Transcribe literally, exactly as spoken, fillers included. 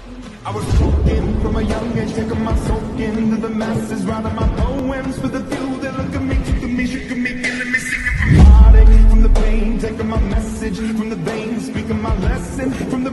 I was broken from a young age, taking my soak into the masses, writing my poems for the few that look at me, took at me, shook at me, feeling me, singing from heartache, from the pain, taking my message from the veins, speaking my lesson from the